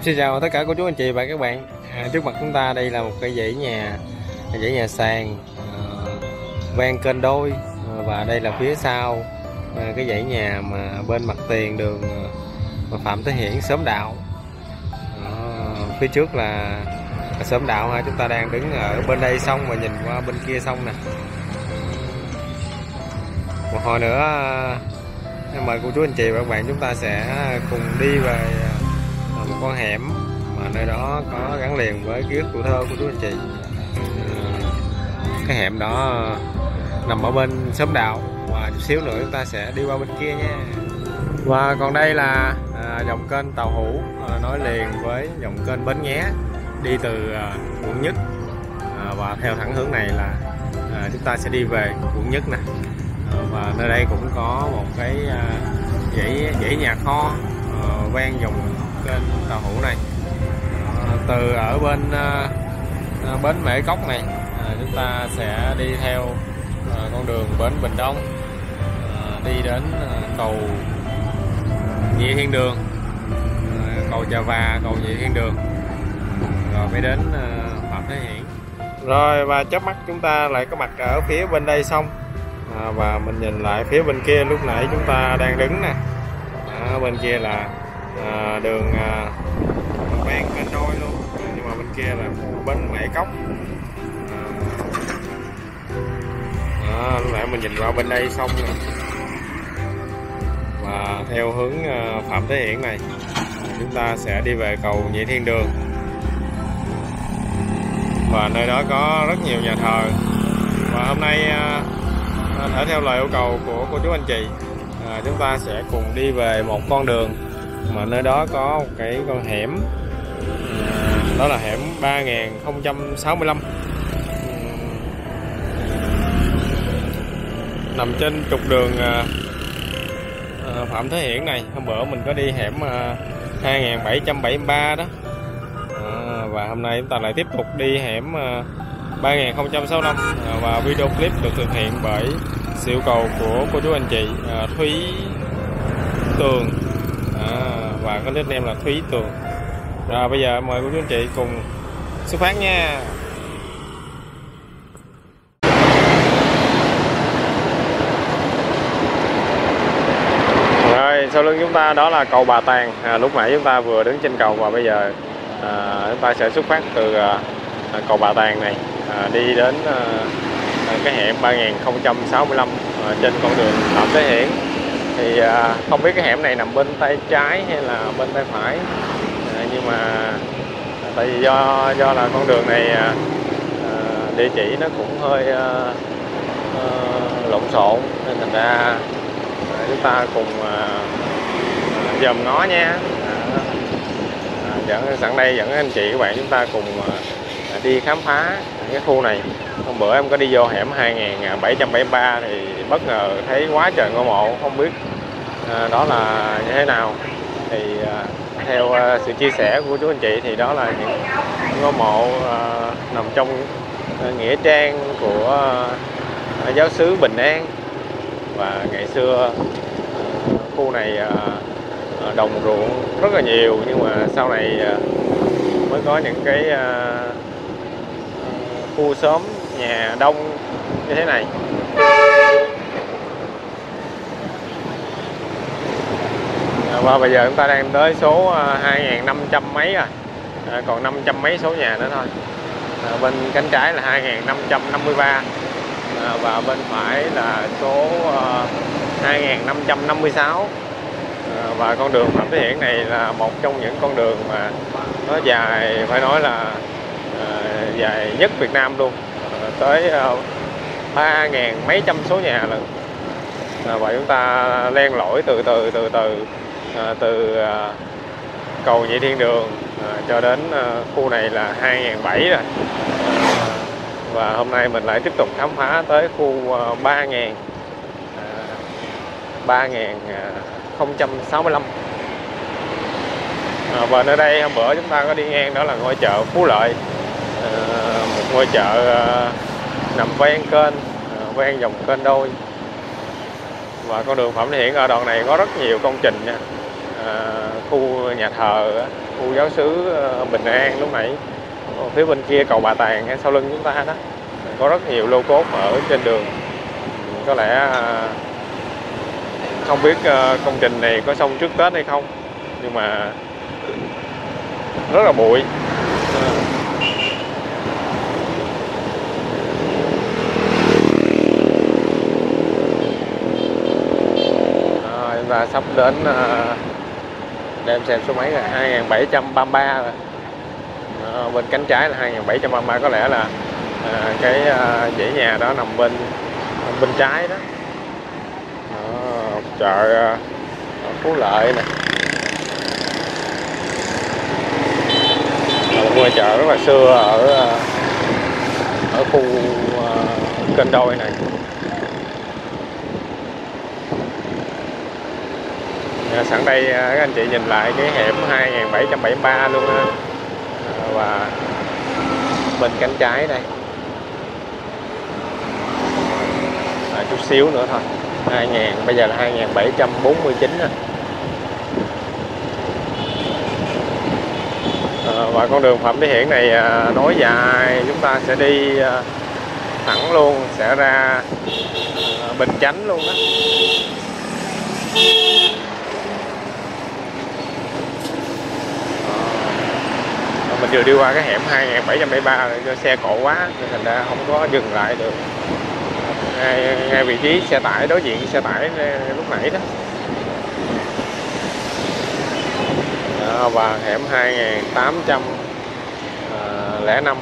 Xin chào tất cả cô chú anh chị và các bạn. Trước mặt chúng ta đây là một cái dãy nhà sàn ven kênh đôi, và đây là phía sau cái dãy nhà mà bên mặt tiền đường Phạm Thế Hiển, Xóm Đạo. Phía trước là Xóm Đạo ha, chúng ta đang đứng ở bên đây sông và nhìn qua bên kia sông nè. Một hồi nữa mời cô chú anh chị và các bạn chúng ta sẽ cùng đi về một con hẻm mà nơi đó có gắn liền với ký ức tuổi thơ của chú anh chị. Cái hẻm đó nằm ở bên Xóm Đạo, và chút xíu nữa chúng ta sẽ đi qua bên kia nha. Và còn đây là dòng kênh tàu hũ nối liền với dòng kênh Bến Nghé đi từ quận Nhất, và theo thẳng hướng này là chúng ta sẽ đi về quận Nhất nè. Và nơi đây cũng có một cái dãy nhà kho ven dòng kênh tàu hũ này. Từ ở bên bến Mễ Cốc này chúng ta sẽ đi theo con đường bến Bình Đông, đi đến cầu Nhị Thiên Đường, cầu Trà Và, cầu Nhị Thiên Đường, rồi mới đến Phạm Thế Hiển. Rồi, và chớp mắt chúng ta lại có mặt ở phía bên đây xong, và mình nhìn lại phía bên kia lúc nãy chúng ta đang đứng nè. Bên kia là đường ven kênh đôi luôn, nhưng mà bên kia là bến Mễ Cốc. Lúc nãy mình nhìn qua bên đây xong rồi. Và theo hướng Phạm Thế Hiển này chúng ta sẽ đi về cầu Nhị Thiên Đường, và nơi đó có rất nhiều nhà thờ. Và hôm nay thể theo lời yêu cầu của cô chú anh chị, chúng ta sẽ cùng đi về một con đường mà nơi đó có một cái con hẻm, đó là hẻm 3065, nằm trên trục đường Phạm Thế Hiển này. Hôm bữa mình có đi hẻm 2773 đó, và hôm nay chúng ta lại tiếp tục đi hẻm 3065, và video clip được thực hiện bởi sự yêu cầu của cô chú anh chị Thúy Tường, và có nickname là Thúy Tường. Rồi bây giờ mời cô chú anh chị cùng xuất phát nha. Rồi sau lưng chúng ta đó là cầu Bà Tàng. Lúc nãy chúng ta vừa đứng trên cầu, và bây giờ chúng ta sẽ xuất phát từ cầu Bà Tàng này, đi đến cái hẻm 3065 trên con đường Phạm Thế Hiển. Thì không biết cái hẻm này nằm bên tay trái hay là bên tay phải, nhưng mà tại vì do là con đường này địa chỉ nó cũng hơi lộn xộn, nên thành ra chúng ta cùng dòm ngó nha. Sẵn đây dẫn anh chị các bạn chúng ta cùng đi khám phá cái khu này. Hôm bữa em có đi vô hẻm 2773 thì bất ngờ thấy quá trời ngôi mộ, không biết đó là như thế nào. Thì theo sự chia sẻ của chú anh chị thì đó là những ngôi mộ nằm trong nghĩa trang của giáo xứ Bình An. Và ngày xưa khu này đồng ruộng rất là nhiều, nhưng mà sau này mới có những cái khu xóm nhà đông như thế này. Và bây giờ chúng ta đang tới số 2500 mấy rồi, còn 500 mấy số nhà nữa thôi. Bên cánh trái là 2553, và bên phải là số 2556. Và con đường Phạm Thế Hiển này là một trong những con đường mà nó dài, phải nói là dài nhất Việt Nam luôn, tới 3.000 mấy trăm số nhà lần. Và chúng ta len lỏi từ từ cầu Nhị Thiên Đường cho đến khu này là 2.700 rồi. Và hôm nay mình lại tiếp tục khám phá tới khu 3065. Và nơi đây hôm bữa chúng ta có đi ngang, đó là ngôi chợ Phú Lợi, một ngôi chợ nằm ven kênh, ven dòng kênh đôi. Và con đường Phạm Thế Hiển ở đoạn này có rất nhiều công trình nha, khu nhà thờ, khu giáo xứ Bình An lúc nãy. Phía bên kia cầu Bà Tàng ngay sau lưng chúng ta đó, có rất nhiều lô cốt ở trên đường. Có lẽ không biết công trình này có xong trước Tết hay không, nhưng mà rất là bụi. Chúng ta sắp đến để em xem số mấy là 2733 rồi. Bên cánh trái là 2733, có lẽ là cái dãy nhà đó nằm bên trái đó. Chợ Phú Lợi nè, một ngôi chợ rất là xưa ở khu kênh đôi này. Sẵn đây các anh chị nhìn lại cái hẻm 2773 luôn ha. Và bên cánh trái đây chút xíu nữa thôi, 2000, bây giờ là 2749 rồi. Và con đường Phạm Thế Hiển này nối dài, chúng ta sẽ đi thẳng luôn, sẽ ra Bình Chánh luôn đó. Mình vừa đi qua cái hẻm 2773 rồi, do xe cộ quá nên thành ra không có dừng lại được. Ngay vị trí xe tải, đối diện xe tải lúc nãy đó. Và hẻm 2805.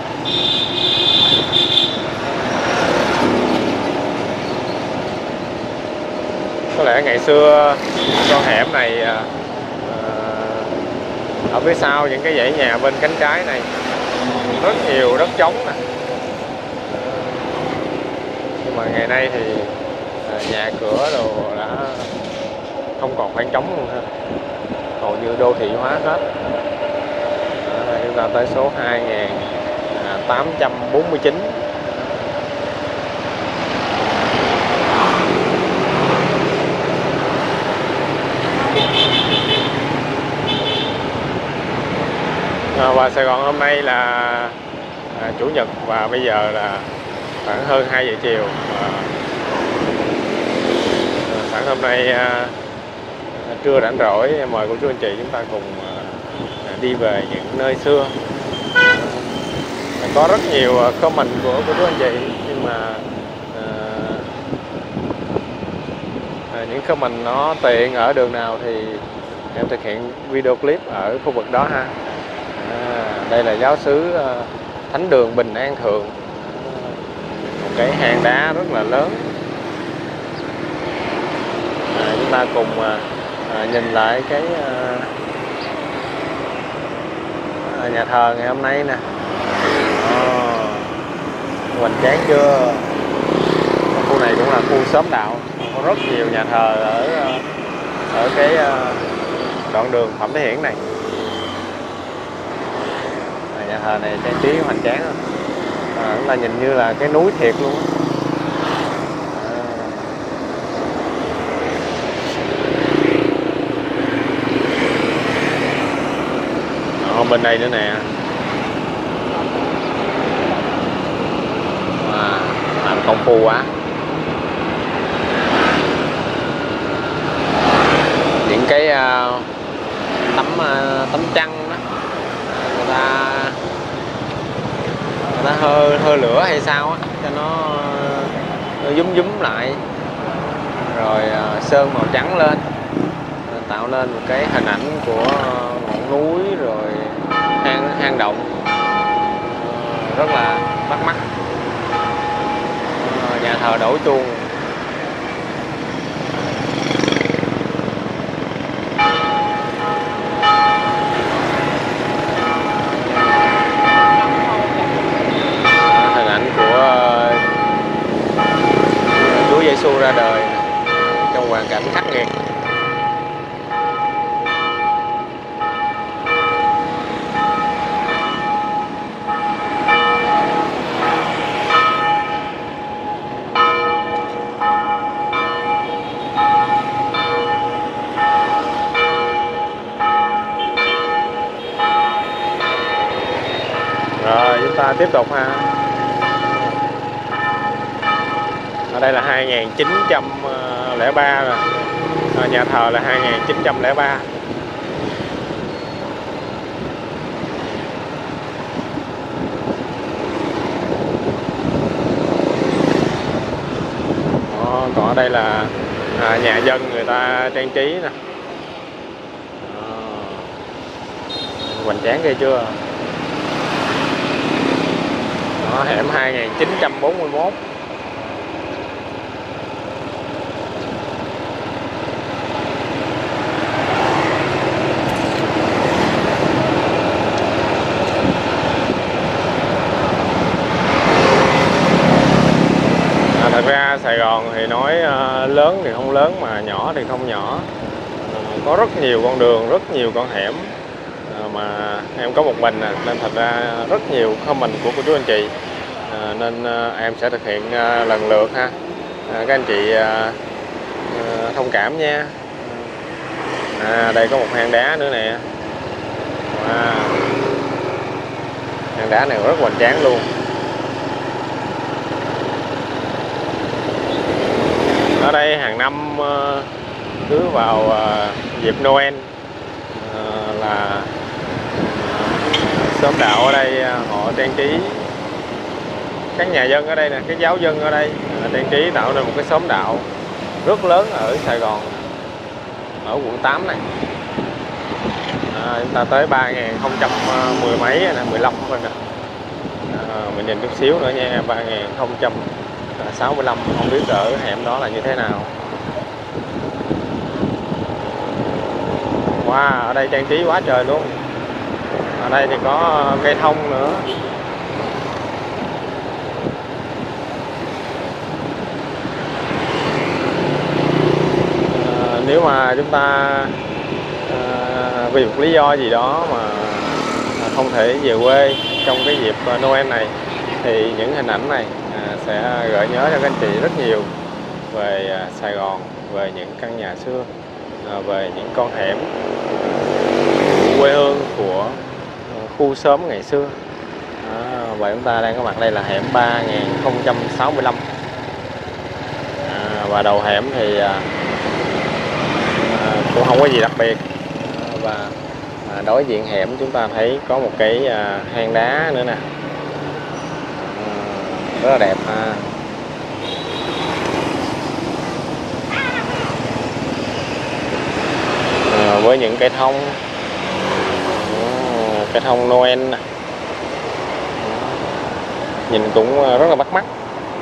Có lẽ ngày xưa con hẻm này ở phía sau những cái dãy nhà bên cánh trái này rất nhiều đất trống nè. Nhưng mà ngày nay thì nhà cửa đồ đã không còn khoảng trống luôn ha, hầu như đô thị hóa hết. Chúng ta tới số 2849. Và Sài Gòn hôm nay là Chủ nhật và bây giờ là khoảng hơn 2 giờ chiều. Sáng hôm nay trưa rảnh rỗi, mời cô chú anh chị chúng ta cùng đi về những nơi xưa. Có rất nhiều comment của cô chú anh chị, nhưng mà những comment nó tiện ở đường nào thì em thực hiện video clip ở khu vực đó ha. Đây là giáo xứ Thánh đường Bình An Thượng, một cái hang đá rất là lớn. Chúng ta cùng nhìn lại cái nhà thờ ngày hôm nay nè. Hoành tráng chưa? Khu này cũng là khu xóm đạo, có rất nhiều nhà thờ ở cái đoạn đường Phạm Thế Hiển này. Nhà thờ này trang trí hoành tráng rồi. Cũng là nhìn như là cái núi thiệt luôn. Bên đây nữa nè. Làm công phu quá. Những cái tấm chăn đó, người ta hơi lửa hay sao á, cho nó dúm lại, rồi sơn màu trắng lên, tạo nên một cái hình ảnh của ngọn núi rồi hang động, rất là bắt mắt. Nhà thờ đổ chuông. Hình ảnh của Chúa Giêsu ra đời trong hoàn cảnh khắc nghiệt. chúng ta tiếp tục ha. Ở đây là 2903 rồi. Nhà thờ là 2903. Còn ở đây là nhà dân người ta trang trí nè. Hoành tráng ghê chưa. Đó, hẻm 2941. Thật ra Sài Gòn thì nói lớn thì không lớn mà nhỏ thì không nhỏ. Có rất nhiều con đường, rất nhiều con hẻm. Mà em có một mình nên thật ra rất nhiều comment của cô chú anh chị, nên em sẽ thực hiện lần lượt ha. Các anh chị thông cảm nha. Đây có một hang đá nữa nè. Hang đá này rất hoành tráng luôn. Ở đây hàng năm cứ vào dịp Noel là xóm đạo ở đây họ trang trí, các nhà dân ở đây nè, các giáo dân ở đây trang trí tạo nên một cái xóm đạo rất lớn ở Sài Gòn, ở quận 8 này. Chúng ta tới 3010 mấy nè, 15 rồi nè. Mình nhìn chút xíu nữa nha, 3065, không biết ở hẻm đó là như thế nào. Wow, ở đây trang trí quá trời luôn. Ở đây thì có cây thông nữa. Nếu mà chúng ta vì một lý do gì đó mà không thể về quê trong cái dịp Noel này, thì những hình ảnh này sẽ gợi nhớ cho các anh chị rất nhiều về Sài Gòn, về những căn nhà xưa, về những con hẻm quê hương của khu xóm ngày xưa. Và chúng ta đang có mặt đây là hẻm 3065. Và đầu hẻm thì cũng không có gì đặc biệt. Và đối diện hẻm chúng ta thấy có một cái hang đá nữa nè, rất là đẹp ha. Với những cây thông, cây thông Noel nè, nhìn cũng rất là bắt mắt.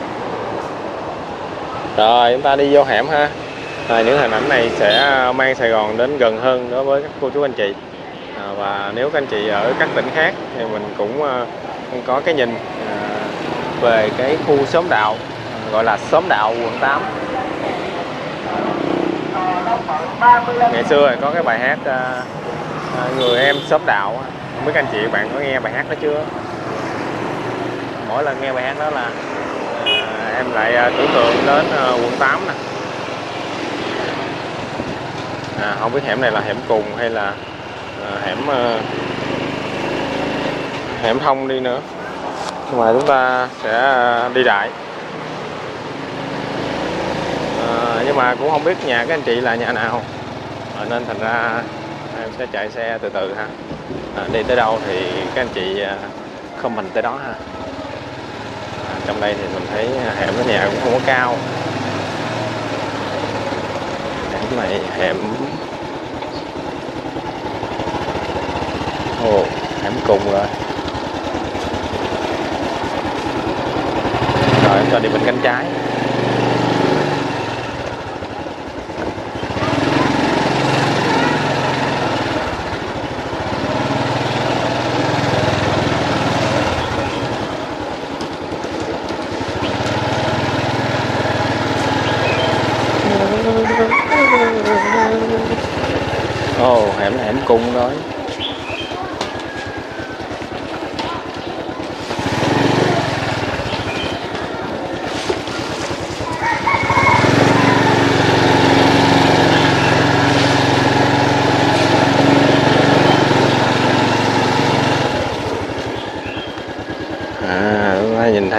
Rồi chúng ta đi vô hẻm ha. Những hình ảnh này sẽ mang Sài Gòn đến gần hơn đối với các cô chú anh chị. Và nếu các anh chị ở các tỉnh khác thì mình cũng có cái nhìn về cái khu xóm đạo, gọi là xóm đạo quận 8. Ngày xưa có cái bài hát Người em xóm đạo, không biết các anh chị bạn có nghe bài hát đó chưa? Mỗi lần nghe bài hát đó là em lại tưởng tượng đến quận 8 nè. Không biết hẻm này là hẻm cùng hay là hẻm thông đi nữa, nhưng mà chúng ta sẽ đi đại. Nhưng mà cũng không biết nhà các anh chị là nhà nào, nên thành ra em sẽ chạy xe từ từ ha. Đi tới đâu thì các anh chị comment tới đó ha. Trong đây thì mình thấy hẻm cái nhà cũng không có cao. Hẻm này hẻm hẻm cùng rồi. Rồi chúng ta đi bên cánh trái. Hẻm này hẻm cung rồi.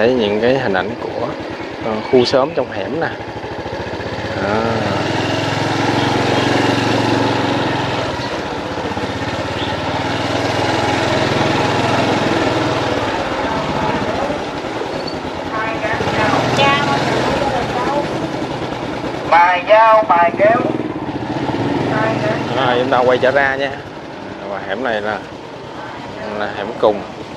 thấy những cái hình ảnh của khu xóm trong hẻm nè. Mài dao, mài kéo. Rồi chúng ta quay trở ra nha. Và hẻm này là hẻm cùng.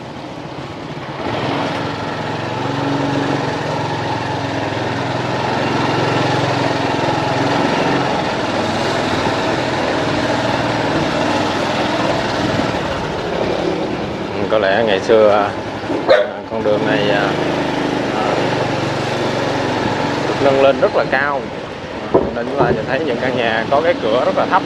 Có lẽ ngày xưa con đường này được nâng lên rất là cao, nên chúng ta nhìn thấy những căn nhà có cái cửa rất là thấp.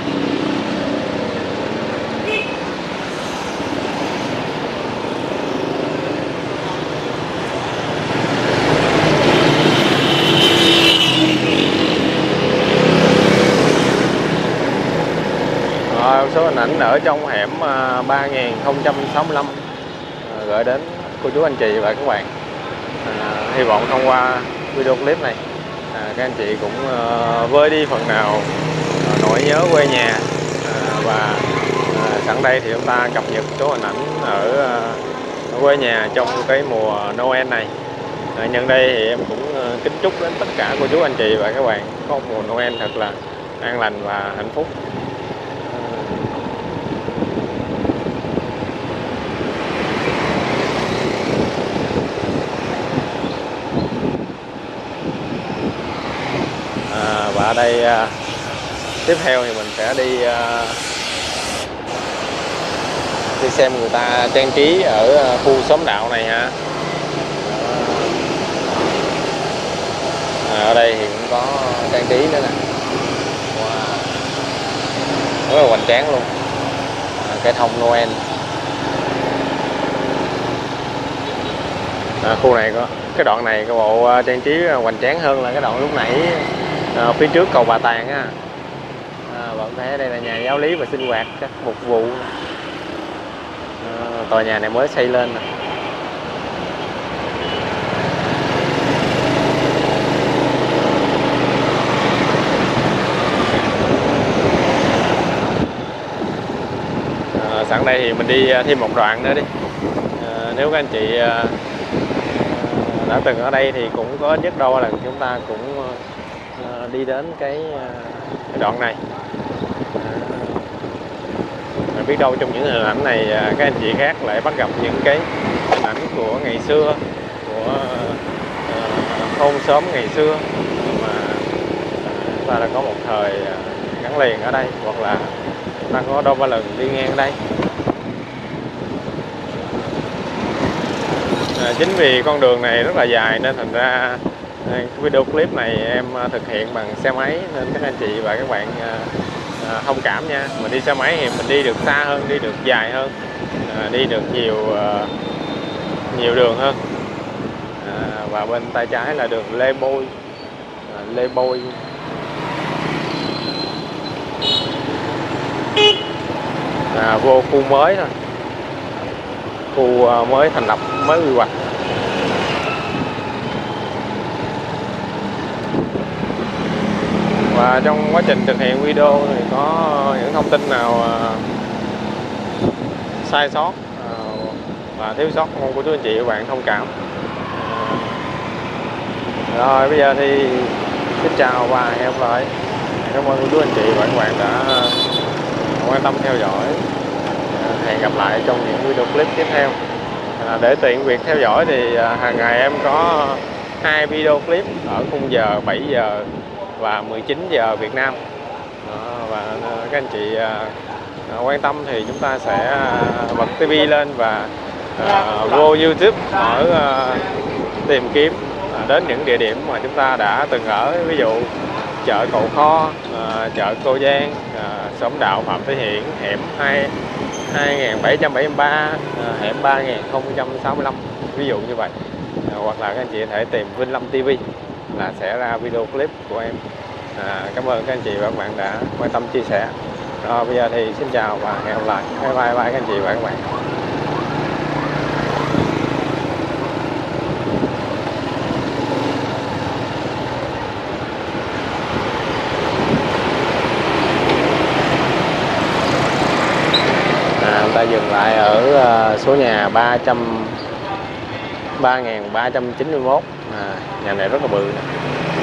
Rồi, số hình ảnh ở trong hẻm 3065 gửi đến cô chú anh chị và các bạn. Hy vọng thông qua video clip này các anh chị cũng vơi đi phần nào nỗi nhớ quê nhà, và sẵn đây thì chúng ta cập nhật số hình ảnh ở quê nhà trong cái mùa Noel này. Nhân đây thì em cũng kính chúc đến tất cả cô chú anh chị và các bạn có một mùa Noel thật là an lành và hạnh phúc. Và ở đây tiếp theo thì mình sẽ đi xem người ta trang trí ở khu xóm đạo này ha. Ở đây thì cũng có trang trí nữa nè. Wow. Rất là hoành tráng luôn. Cây thông Noel. Khu này có cái đoạn này cái bộ trang trí hoành tráng hơn là cái đoạn lúc nãy phía trước cầu Bà Tàng á. Bạn thấy đây là nhà giáo lý và sinh hoạt các mục vụ. Tòa nhà này mới xây lên nè. Sẵn đây thì mình đi thêm một đoạn nữa đi. Nếu các anh chị đã từng ở đây thì cũng có nhất đâu là chúng ta cũng đi đến cái đoạn này. Biết đâu trong những hình ảnh này các anh chị khác lại bắt gặp những cái hình ảnh của ngày xưa, của thôn xóm ngày xưa mà chúng ta đã có một thời gắn liền ở đây, hoặc là chúng ta có đâu ba lần đi ngang đây. Chính vì con đường này rất là dài nên thành ra cái video clip này em thực hiện bằng xe máy, nên các anh chị và các bạn thông cảm nha. Mình đi xe máy thì mình đi được xa hơn, đi được dài hơn, đi được nhiều đường hơn. Và bên tay trái là đường Lê Bôi. Vô khu mới thôi, khu mới thành lập, mới quy hoạch. Và trong quá trình thực hiện video thì có những thông tin nào sai sót và thiếu sót mong của chú anh chị và bạn thông cảm. Rồi bây giờ thì xin chào và hẹn gặp lại. Cảm ơn cô chú anh chị và các bạn đã quan tâm theo dõi. Hẹn gặp lại trong những video clip tiếp theo. Để tiện việc theo dõi thì hàng ngày em có 2 video clip ở khung giờ 7 giờ và 19 giờ Việt Nam. Và các anh chị quan tâm thì chúng ta sẽ bật TV lên và vô YouTube mở tìm kiếm đến những địa điểm mà chúng ta đã từng ở, ví dụ chợ Cầu Kho, chợ Cô Giang, xóm đạo Phạm Thế Hiển, hẻm 2773, hẻm 3065, ví dụ như vậy. Hoặc là các anh chị có thể tìm VINH LAM TV là sẽ ra video clip của em. Cảm ơn các anh chị và các bạn đã quan tâm chia sẻ. Rồi bây giờ thì xin chào và hẹn gặp lại. Bye bye các anh chị và các bạn. ta dừng lại ở số nhà 3391. Nhà này rất là bự nè.